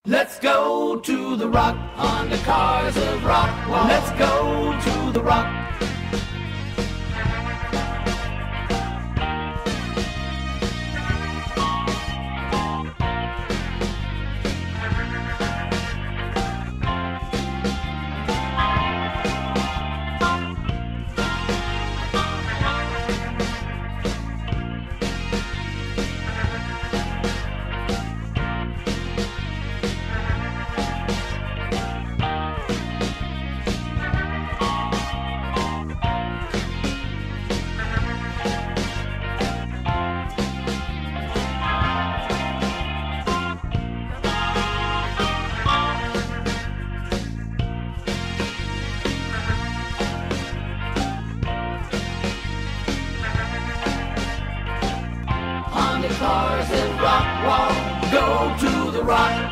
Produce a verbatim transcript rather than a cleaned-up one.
Let's go to the rock on the cars of rock. Let's go to the rock. Cars and rock, walk, go to the rock.